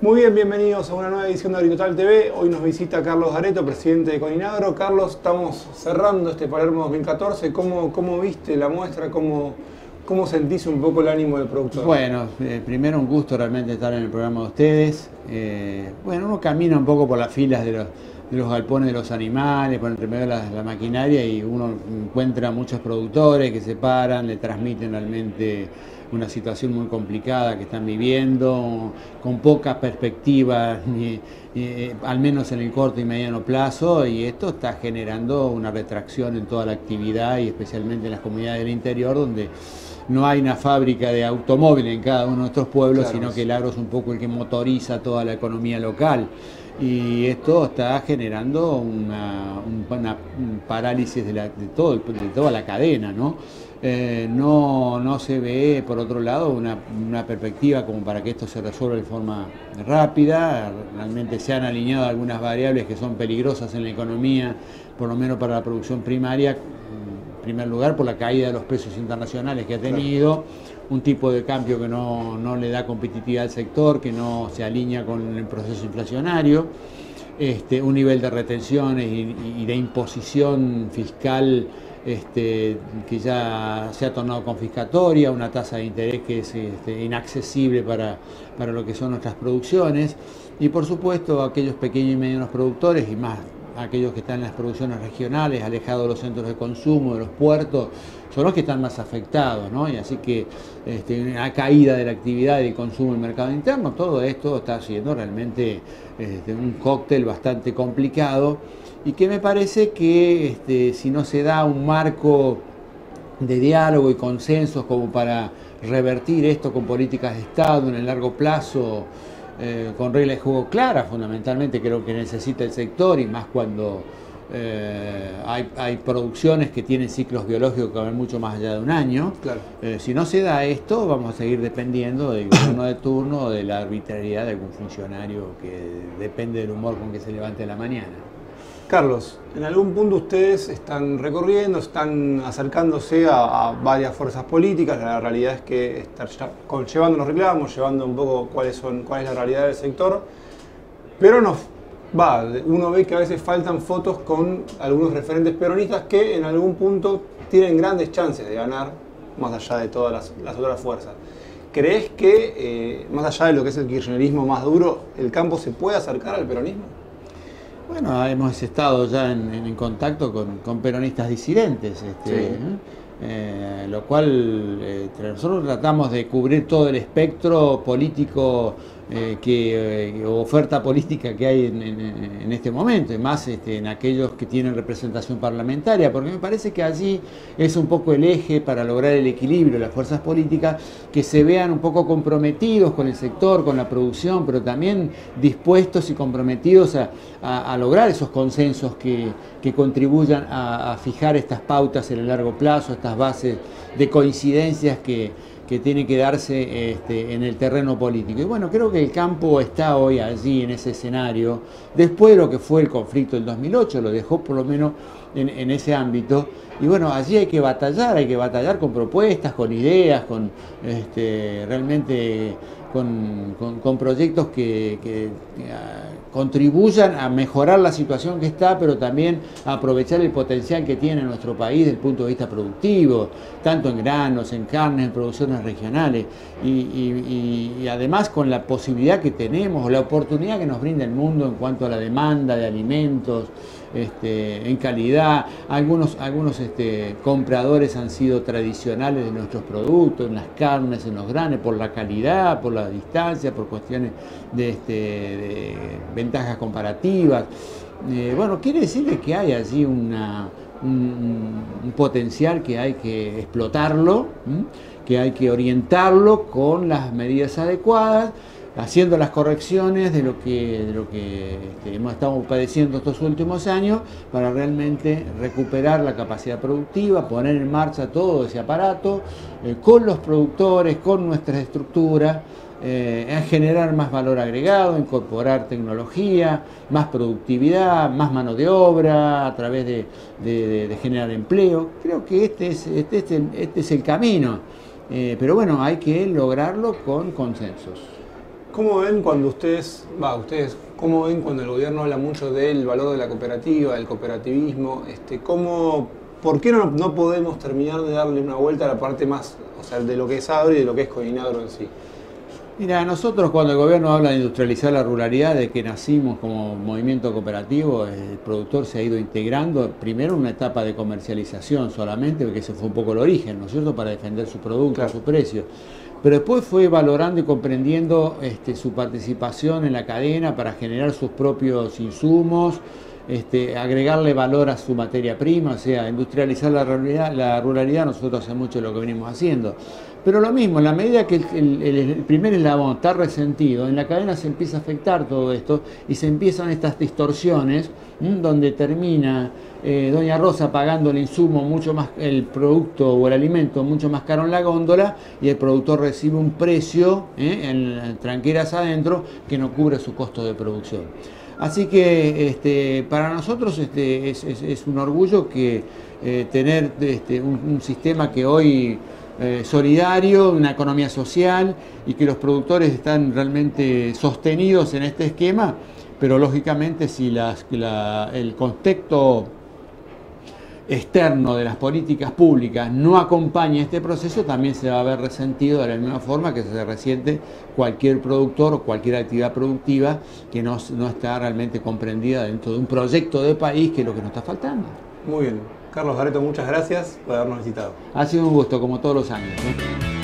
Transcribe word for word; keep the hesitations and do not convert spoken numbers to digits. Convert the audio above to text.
Muy bien, bienvenidos a una nueva edición de Agritotal T V. Hoy nos visita Carlos D'Areto, presidente de Coninagro. Carlos, estamos cerrando este Palermo dos mil catorce. ¿Cómo, cómo viste la muestra? ¿Cómo, cómo sentís un poco el ánimo del productor? Bueno, eh, primero un gusto realmente estar en el programa de ustedes. Eh, bueno, uno camina un poco por las filas de los, de los galpones de los animales, por entre medio de la, la maquinaria, y uno encuentra muchos productores que se paran, le transmiten realmente una situación muy complicada que están viviendo, con poca perspectiva, ni, ni, al menos en el corto y mediano plazo, y esto está generando una retracción en toda la actividad y especialmente en las comunidades del interior, donde no hay una fábrica de automóviles en cada uno de nuestros pueblos, claro, sino que el agro es un poco el que motoriza toda la economía local. Y esto está generando una, una parálisis de, la, de, todo, de toda la cadena, ¿no? Eh, no, no se ve, por otro lado, una, una perspectiva como para que esto se resuelva de forma rápida. Realmente se han alineado algunas variables que son peligrosas en la economía, por lo menos para la producción primaria. En primer lugar, por la caída de los precios internacionales que ha tenido, un tipo de cambio que no, no le da competitividad al sector, que no se alinea con el proceso inflacionario, este, un nivel de retenciones y, y de imposición fiscal este, que ya se ha tornado confiscatoria, una tasa de interés que es este, inaccesible para, para lo que son nuestras producciones, y por supuesto aquellos pequeños y medianos productores, y más aquellos que están en las producciones regionales, alejados de los centros de consumo, de los puertos, son los que están más afectados, ¿no? Y así que este, una caída de la actividad y del consumo en el mercado interno, todo esto está siendo realmente este, un cóctel bastante complicado, y que me parece que este, si no se da un marco de diálogo y consensos como para revertir esto con políticas de Estado en el largo plazo, Eh, con reglas de juego claras, fundamentalmente creo que necesita el sector, y más cuando eh, hay, hay producciones que tienen ciclos biológicos que van mucho más allá de un año. Claro. Eh, si no se da esto, vamos a seguir dependiendo del gobierno de turno o de la arbitrariedad de algún funcionario que depende del humor con que se levante a la mañana. Carlos, en algún punto ustedes están recorriendo, están acercándose a, a varias fuerzas políticas. La realidad es que están llevando los reclamos, llevando un poco cuáles son, cuál es la realidad del sector, pero nos va, uno ve que a veces faltan fotos con algunos referentes peronistas que en algún punto tienen grandes chances de ganar, más allá de todas las, las otras fuerzas. ¿Crees que, eh, más allá de lo que es el kirchnerismo más duro, el campo se puede acercar al peronismo? Bueno, hemos estado ya en, en contacto con, con peronistas disidentes, este, sí. ¿eh? Eh, lo cual eh, nosotros tratamos de cubrir todo el espectro político, eh, que, eh, oferta política que hay en, en, en este momento, y más este, en aquellos que tienen representación parlamentaria, porque me parece que allí es un poco el eje para lograr el equilibrio de las fuerzas políticas, que se vean un poco comprometidos con el sector, con la producción, pero también dispuestos y comprometidos a, a, a lograr esos consensos que, que contribuyan a, a fijar estas pautas en el largo plazo, estas bases de coincidencias que, que tienen que darse este, en el terreno político. Y bueno, creo que el campo está hoy allí en ese escenario, después de lo que fue el conflicto del dos mil ocho, lo dejó por lo menos en, en ese ámbito, y bueno, allí hay que batallar, hay que batallar con propuestas, con ideas, con este, realmente con, con, con proyectos que, que, que uh, contribuyan a mejorar la situación que está, pero también a aprovechar el potencial que tiene nuestro país desde el punto de vista productivo, tanto en granos, en carnes, en producciones regionales, y, y, y, y además con la posibilidad que tenemos, la oportunidad que nos brinda el mundo en cuanto a la demanda de alimentos, Este, en calidad. Algunos, algunos este, compradores han sido tradicionales de nuestros productos, en las carnes, en los granos, por la calidad, por la distancia, por cuestiones de, este, de ventajas comparativas. Eh, bueno, quiere decir que hay allí una, un, un potencial que hay que explotarlo, ¿m? que hay que orientarlo con las medidas adecuadas, haciendo las correcciones de lo que, de lo que este, hemos estado padeciendo estos últimos años, para realmente recuperar la capacidad productiva, poner en marcha todo ese aparato, eh, con los productores, con nuestras estructuras, eh, a generar más valor agregado, incorporar tecnología, más productividad, más mano de obra, a través de, de, de, de generar empleo. Creo que este es, este es, el, este es el camino, eh, pero bueno, hay que lograrlo con consensos. ¿Cómo ven cuando ustedes, va, ustedes, cómo ven cuando el gobierno habla mucho del valor de la cooperativa, del cooperativismo? Este, ¿cómo, ¿Por qué no, no podemos terminar de darle una vuelta a la parte más, o sea, de lo que es Agro y de lo que es Coinagro en sí? Mira, nosotros cuando el gobierno habla de industrializar la ruralidad, de que nacimos como movimiento cooperativo, el productor se ha ido integrando, primero en una etapa de comercialización solamente, porque ese fue un poco el origen, ¿no es cierto?, para defender su producto, claro, su precio. Pero después fue valorando y comprendiendo este, su participación en la cadena para generar sus propios insumos, este, agregarle valor a su materia prima, o sea, industrializar la ruralidad, la ruralidad nosotros hace mucho lo que venimos haciendo. Pero lo mismo, en la medida que el, el, el primer eslabón está resentido, en la cadena se empieza a afectar todo esto y se empiezan estas distorsiones, ¿m? Donde termina eh, Doña Rosa pagando el insumo mucho más, el producto o el alimento mucho más caro en la góndola y el productor recibe un precio ¿eh? en, en tranqueras adentro que no cubre su costo de producción. Así que este, para nosotros este, es, es, es un orgullo que eh, tener este, un, un sistema que hoy eh, solidario, una economía social y que los productores están realmente sostenidos en este esquema, pero lógicamente si las, la, el contexto externo de las políticas públicas no acompaña este proceso, también se va a ver resentido de la misma forma que se resiente cualquier productor o cualquier actividad productiva que no, no está realmente comprendida dentro de un proyecto de país, que es lo que nos está faltando. Muy bien. Carlos Barreto, muchas gracias por habernos visitado. Ha sido un gusto, como todos los años, ¿no?